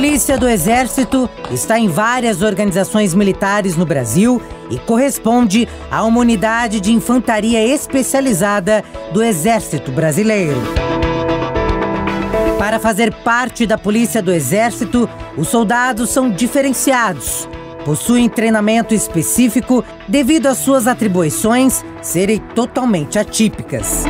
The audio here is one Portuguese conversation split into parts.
Polícia do Exército está em várias organizações militares no Brasil e corresponde a uma unidade de infantaria especializada do Exército Brasileiro. Para fazer parte da Polícia do Exército, os soldados são diferenciados. Possuem treinamento específico devido às suas atribuições serem totalmente atípicas.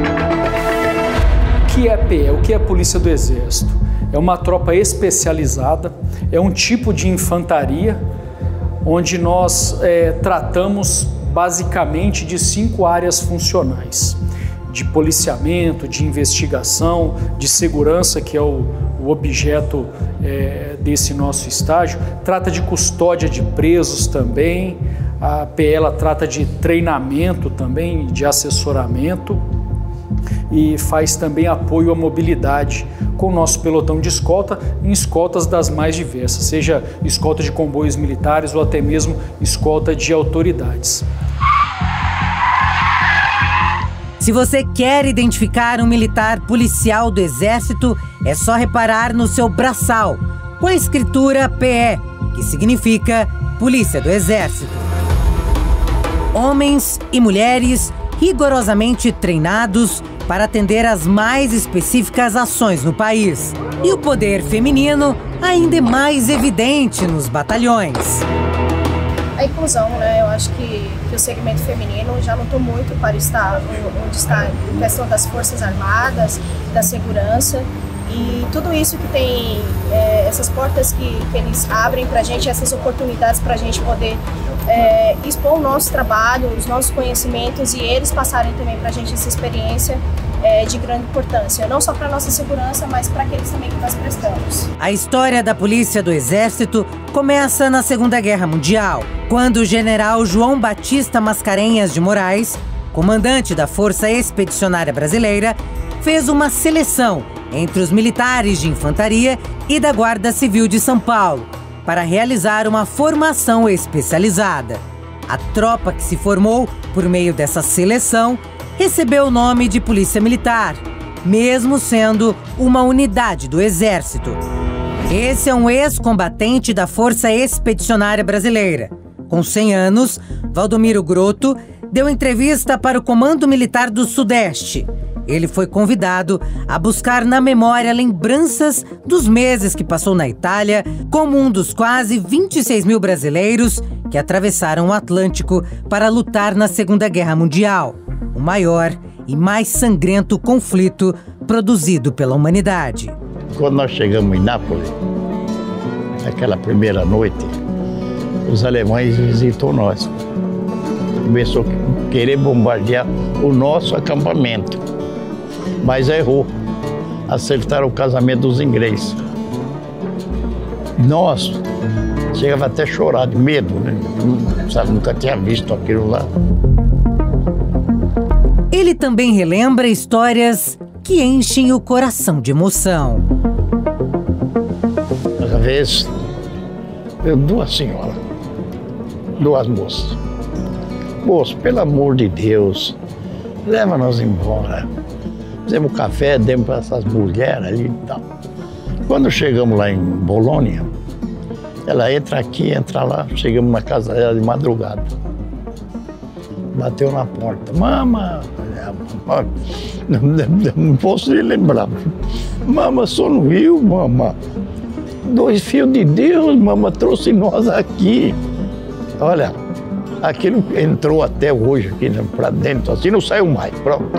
O que é a PE? O que é a Polícia do Exército? É uma tropa especializada, é um tipo de infantaria onde nós tratamos basicamente de 5 áreas funcionais: de policiamento, de investigação, de segurança, que é o objeto desse nosso estágio. Trata de custódia de presos também. A PE ela trata de treinamento também, de assessoramento, e faz também apoio à mobilidade com o nosso pelotão de escolta em escoltas das mais diversas, seja escolta de comboios militares ou até mesmo escolta de autoridades. Se você quer identificar um militar policial do Exército, é só reparar no seu braçal, com a escritura PE, que significa Polícia do Exército. Homens e mulheres rigorosamente treinados para atender às mais específicas ações no país. E o poder feminino ainda é mais evidente nos batalhões. A inclusão, né? Eu acho que o segmento feminino já lutou muito para estar onde está em questão das Forças Armadas, da segurança, e tudo isso que tem, essas portas que eles abrem para a gente, essas oportunidades para a gente poder expor o nosso trabalho, os nossos conhecimentos, e eles passarem também para a gente essa experiência de grande importância, não só para a nossa segurança, mas para aqueles também que nós prestamos. A história da Polícia do Exército começa na Segunda Guerra Mundial, quando o general João Batista Mascarenhas de Moraes, comandante da Força Expedicionária Brasileira, fez uma seleção entre os militares de infantaria e da Guarda Civil de São Paulo para realizar uma formação especializada. A tropa que se formou por meio dessa seleção recebeu o nome de Polícia Militar, mesmo sendo uma unidade do Exército. Esse é um ex-combatente da Força Expedicionária Brasileira. Com 100 anos, Valdomiro Grotto deu entrevista para o Comando Militar do Sudeste. Ele foi convidado a buscar na memória lembranças dos meses que passou na Itália como um dos quase 26 mil brasileiros que atravessaram o Atlântico para lutar na Segunda Guerra Mundial, o maior e mais sangrento conflito produzido pela humanidade. Quando nós chegamos em Nápoles, naquela primeira noite, os alemães visitou nós. Começou a querer bombardear o nosso acampamento, mas errou. Acertaram o casamento dos ingleses. Nós chegava até a chorar de medo, né? Sabe, nunca tinha visto aquilo lá. Ele também relembra histórias que enchem o coração de emoção. Uma vez, duas senhoras, duas moças. Moço, pelo amor de Deus, leva-nos embora. Fizemos café, demos para essas mulheres ali e tal. Quando chegamos lá em Bolônia, ela entra aqui, entra lá, chegamos na casa dela de madrugada. Bateu na porta. Mama, não posso nem lembrar. Mama, só não viu, mama. 2 filhos de Deus, mama, trouxe nós aqui. Olha, aquilo entrou até hoje aqui para dentro, assim não saiu mais, pronto.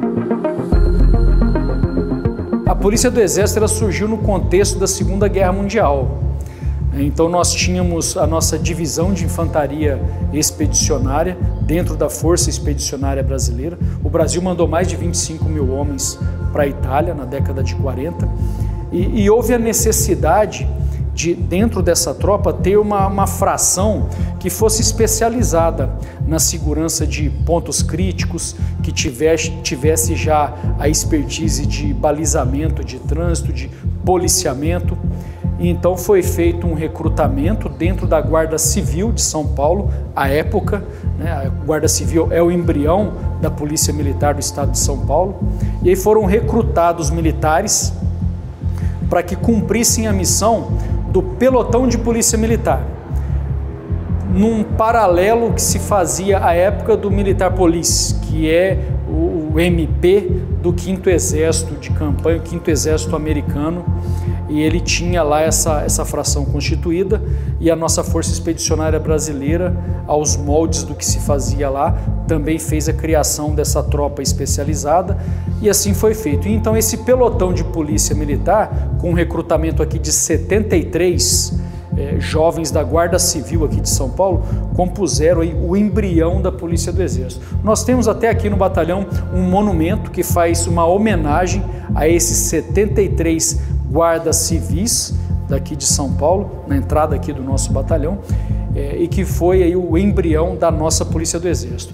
A Polícia do Exército ela surgiu no contexto da Segunda Guerra Mundial. Então nós tínhamos a nossa divisão de infantaria expedicionária dentro da Força Expedicionária Brasileira. O Brasil mandou mais de 25 mil homens para a Itália na década de 40 e houve a necessidade de, dentro dessa tropa, ter uma fração que fosse especializada na segurança de pontos críticos, que tivesse já a expertise de balizamento de trânsito, de policiamento. Então foi feito um recrutamento dentro da Guarda Civil de São Paulo, à época, né? A Guarda Civil é o embrião da Polícia Militar do Estado de São Paulo, e aí foram recrutados militares para que cumprissem a missão do pelotão de polícia militar, num paralelo que se fazia à época do Militar Police, que é o MP do 5º Exército de campanha, o 5º Exército americano, e ele tinha lá essa fração constituída, e a nossa Força Expedicionária Brasileira, aos moldes do que se fazia lá, também fez a criação dessa tropa especializada, e assim foi feito. E então esse pelotão de polícia militar, com um recrutamento aqui de 73 jovens da Guarda Civil aqui de São Paulo, compuseram aí o embrião da Polícia do Exército. Nós temos até aqui no batalhão um monumento que faz uma homenagem a esses 73 guardas civis daqui de São Paulo, na entrada aqui do nosso batalhão, e que foi aí o embrião da nossa Polícia do Exército.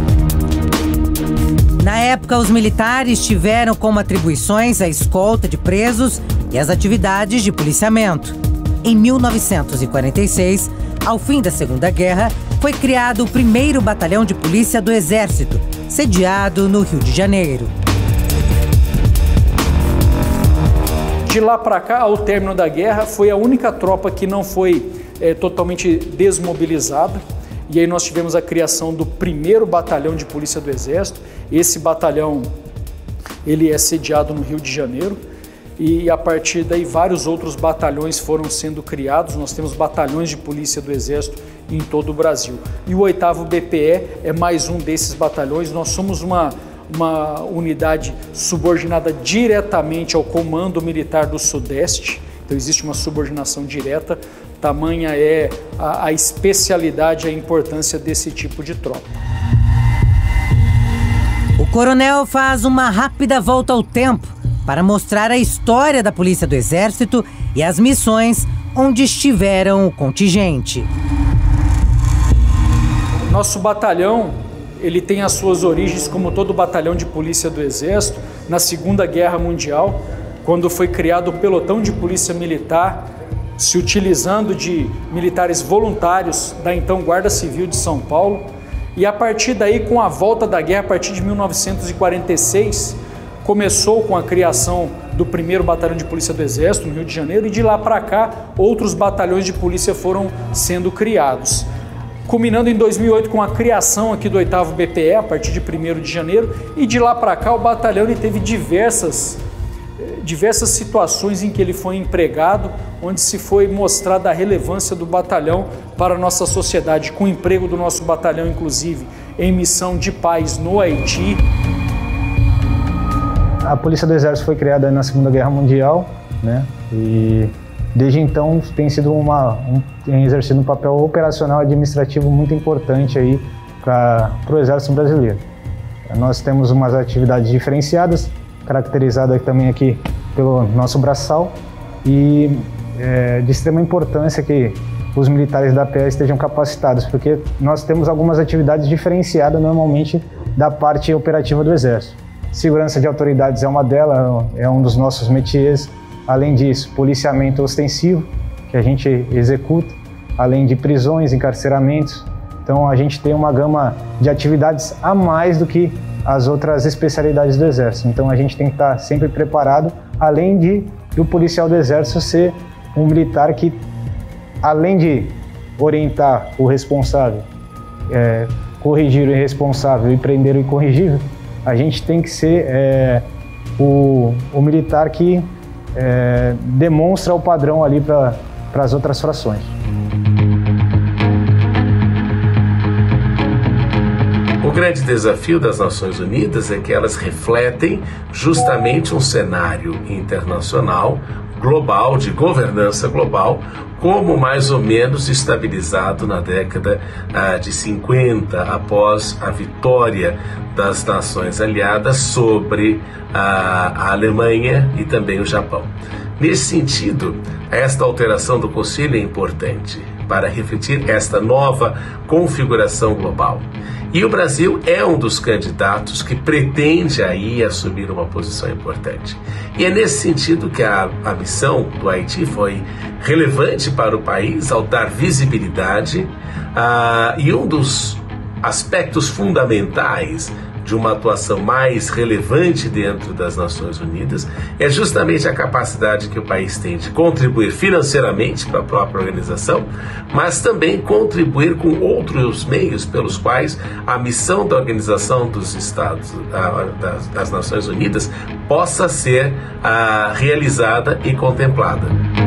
Na época, os militares tiveram como atribuições a escolta de presos e as atividades de policiamento. Em 1946, ao fim da Segunda Guerra, foi criado o 1º Batalhão de Polícia do Exército, sediado no Rio de Janeiro. De lá para cá, ao término da guerra, foi a única tropa que não foi totalmente desmobilizada. E aí nós tivemos a criação do 1º Batalhão de Polícia do Exército. Esse batalhão ele é sediado no Rio de Janeiro. E a partir daí vários outros batalhões foram sendo criados. Nós temos batalhões de polícia do Exército em todo o Brasil. E o 8º BPE é mais um desses batalhões. Nós somos uma unidade subordinada diretamente ao Comando Militar do Sudeste. Então existe uma subordinação direta. Tamanha é a especialidade e a importância desse tipo de tropa. O coronel faz uma rápida volta ao tempo para mostrar a história da Polícia do Exército e as missões onde estiveram o contingente. Nosso batalhão, ele tem as suas origens, como todo batalhão de polícia do Exército, na Segunda Guerra Mundial, quando foi criado o pelotão de polícia militar, se utilizando de militares voluntários da então Guarda Civil de São Paulo. E a partir daí, com a volta da guerra, a partir de 1946, começou com a criação do 1º Batalhão de Polícia do Exército no Rio de Janeiro, e de lá para cá outros batalhões de polícia foram sendo criados, culminando em 2008 com a criação aqui do 8º BPE a partir de 1º de janeiro, e de lá para cá o batalhão ele teve diversas situações em que ele foi empregado, onde se foi mostrada a relevância do batalhão para a nossa sociedade, com o emprego do nosso batalhão inclusive em missão de paz no Haiti. A Polícia do Exército foi criada na Segunda Guerra Mundial, né? E desde então tem sido tem exercido um papel operacional administrativo muito importante aí para o Exército Brasileiro. Nós temos umas atividades diferenciadas, caracterizadas também aqui pelo nosso braçal, e de extrema importância que os militares da PE estejam capacitados, porque nós temos algumas atividades diferenciadas normalmente da parte operativa do Exército. Segurança de autoridades é uma delas, é um dos nossos métiers. Além disso, policiamento ostensivo, que a gente executa, além de prisões, encarceramentos. Então a gente tem uma gama de atividades a mais do que as outras especialidades do Exército. Então a gente tem que estar sempre preparado, além de o policial do Exército ser um militar que, além de orientar o responsável, corrigir o irresponsável e prender o incorrigível, a gente tem que ser o militar que demonstra o padrão ali para as outras frações. O grande desafio das Nações Unidas é que elas refletem justamente um cenário internacional, global, de governança global, como mais ou menos estabilizado na década de 50, após a vitória das nações aliadas sobre a Alemanha e também o Japão. Nesse sentido, esta alteração do Conselho é importante para refletir esta nova configuração global. E o Brasil é um dos candidatos que pretende aí assumir uma posição importante. E é nesse sentido que a missão do Haiti foi relevante para o país ao dar visibilidade, e um dos aspectos fundamentais de uma atuação mais relevante dentro das Nações Unidas é justamente a capacidade que o país tem de contribuir financeiramente para a própria organização, mas também contribuir com outros meios pelos quais a missão da Organização dos Estados, das Nações Unidas, possa ser realizada e contemplada.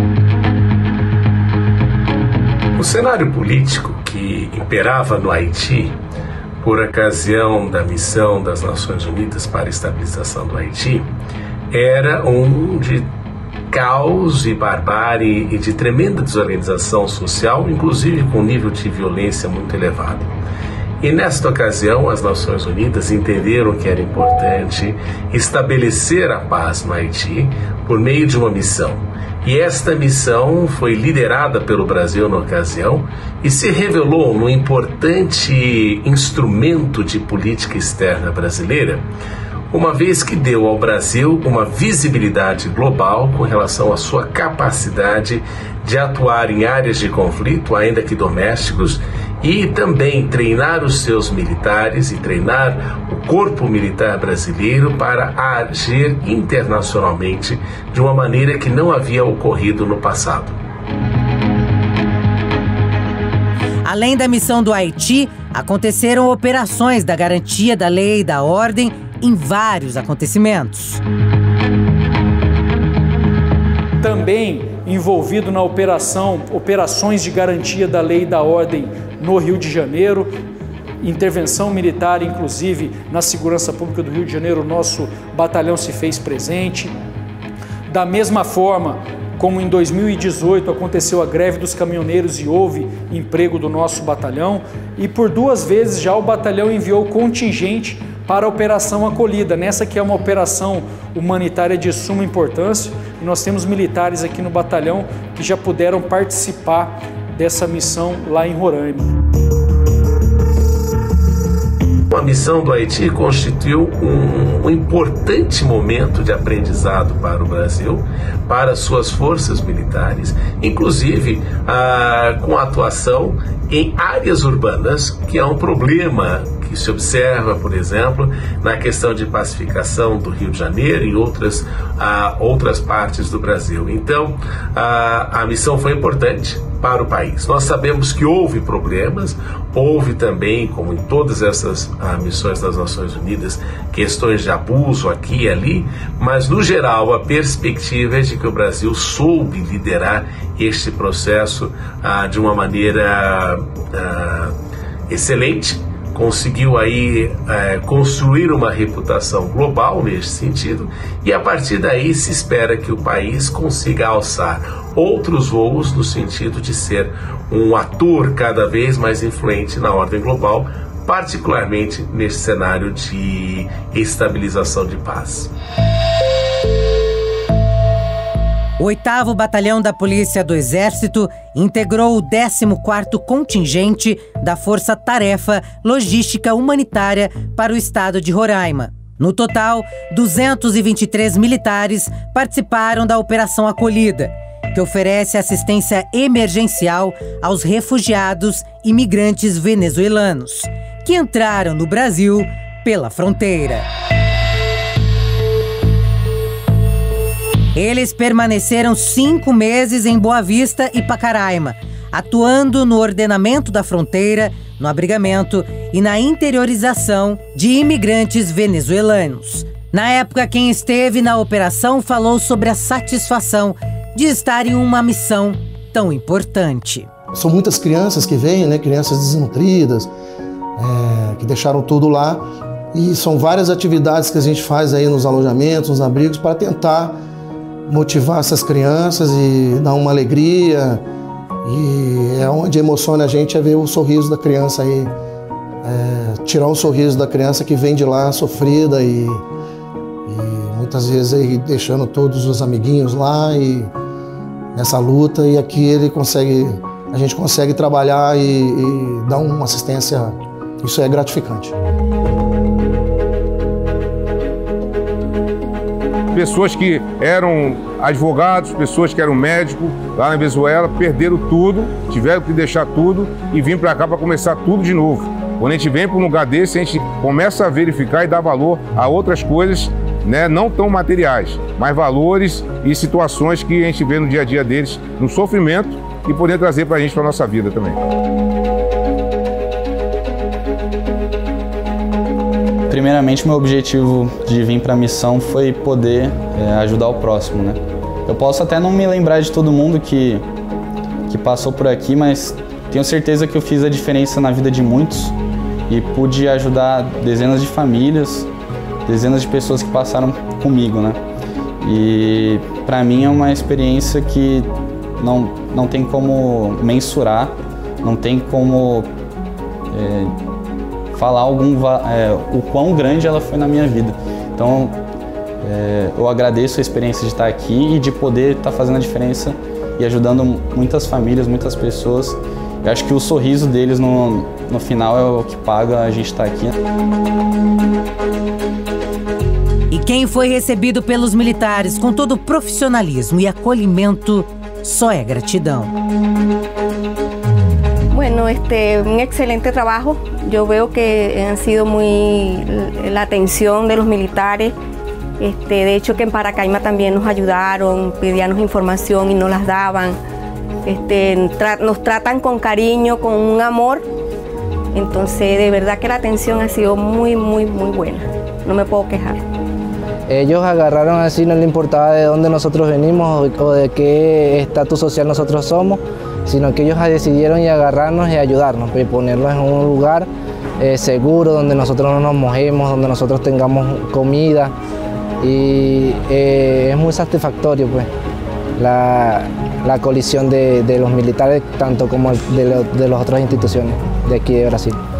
O cenário político que imperava no Haiti, por ocasião da missão das Nações Unidas para a estabilização do Haiti, era um de caos e barbárie e de tremenda desorganização social, inclusive com um nível de violência muito elevado. E nesta ocasião, as Nações Unidas entenderam que era importante estabelecer a paz no Haiti por meio de uma missão. E esta missão foi liderada pelo Brasil na ocasião e se revelou um importante instrumento de política externa brasileira, uma vez que deu ao Brasil uma visibilidade global com relação à sua capacidade de atuar em áreas de conflito, ainda que domésticos, e também treinar os seus militares e treinar o corpo militar brasileiro para agir internacionalmente de uma maneira que não havia ocorrido no passado. Além da missão do Haiti, aconteceram operações da garantia da lei e da ordem em vários acontecimentos. Também envolvido na operações de garantia da lei e da ordem no Rio de Janeiro, intervenção militar, inclusive na segurança pública do Rio de Janeiro, o nosso batalhão se fez presente. Da mesma forma como em 2018 aconteceu a greve dos caminhoneiros e houve emprego do nosso batalhão, e por 2 vezes já o batalhão enviou contingente para a Operação Acolhida, nessa que é uma operação humanitária de suma importância, e nós temos militares aqui no batalhão que já puderam participar dessa missão lá em Roraima. A missão do Haiti constituiu um importante momento de aprendizado para o Brasil, para suas forças militares, inclusive com atuação em áreas urbanas, que é um problema que se observa, por exemplo, na questão de pacificação do Rio de Janeiro e outras partes do Brasil. Então, a missão foi importante para o país. Nós sabemos que houve problemas, houve também, como em todas essas missões das Nações Unidas, questões de abuso aqui e ali, mas no geral a perspectiva é de que o Brasil soube liderar este processo de uma maneira excelente, conseguiu aí construir uma reputação global neste sentido, e a partir daí se espera que o país consiga alçar outros voos no sentido de ser um ator cada vez mais influente na ordem global, particularmente neste cenário de estabilização de paz. O 8º Batalhão da Polícia do Exército integrou o 14º Contingente da Força Tarefa Logística Humanitária para o estado de Roraima. No total, 223 militares participaram da Operação Acolhida, que oferece assistência emergencial aos refugiados e imigrantes venezuelanos, que entraram no Brasil pela fronteira. Eles permaneceram 5 meses em Boa Vista e Pacaraima, atuando no ordenamento da fronteira, no abrigamento e na interiorização de imigrantes venezuelanos. Na época, quem esteve na operação falou sobre a satisfação de estar em uma missão tão importante. São muitas crianças que vêm, né? Crianças desnutridas, que deixaram tudo lá, e são várias atividades que a gente faz aí nos alojamentos, nos abrigos, para tentar motivar essas crianças e dar uma alegria, e é onde emociona a gente é ver o sorriso da criança aí, tirar o sorriso da criança que vem de lá sofrida e muitas vezes aí deixando todos os amiguinhos lá e nessa luta, e aqui a gente consegue trabalhar e dar uma assistência, isso é gratificante. Pessoas que eram advogados, pessoas que eram médicos lá na Venezuela, perderam tudo, tiveram que deixar tudo e vir para cá para começar tudo de novo. Quando a gente vem para um lugar desse, a gente começa a verificar e dar valor a outras coisas, né, não tão materiais, mas valores e situações que a gente vê no dia a dia deles, no sofrimento, e poder trazer para a gente, para a nossa vida também. Primeiramente, meu objetivo de vir para a missão foi poder ajudar o próximo, né? Eu posso até não me lembrar de todo mundo que passou por aqui, mas tenho certeza que eu fiz a diferença na vida de muitos e pude ajudar dezenas de famílias, dezenas de pessoas que passaram comigo, né? E para mim é uma experiência que não tem como mensurar, não tem como falar o quão grande ela foi na minha vida. Então, eu agradeço a experiência de estar aqui e de poder estar fazendo a diferença e ajudando muitas famílias, muitas pessoas. Eu acho que o sorriso deles no final é o que paga a gente estar aqui. E quem foi recebido pelos militares com todo o profissionalismo e acolhimento só é gratidão. Bueno, un excelente trabajo. Yo veo que han sido la atención de los militares. De hecho, que en Paracaima también nos ayudaron, pedíamos información y nos las daban. Nos tratan con cariño, con un amor. Entonces, de verdad que la atención ha sido muy, muy, muy buena. No me puedo quejar. Ellos agarraron así, no le importaba de dónde nosotros venimos o de qué estatus social nosotros somos, sino que ellos decidieron y agarrarnos y ayudarnos, y ponernos en un lugar seguro, donde nosotros no nos mojemos, donde nosotros tengamos comida. Y es muy satisfactorio, pues, la colisión de los militares, tanto como de las otras instituciones de aquí de Brasil.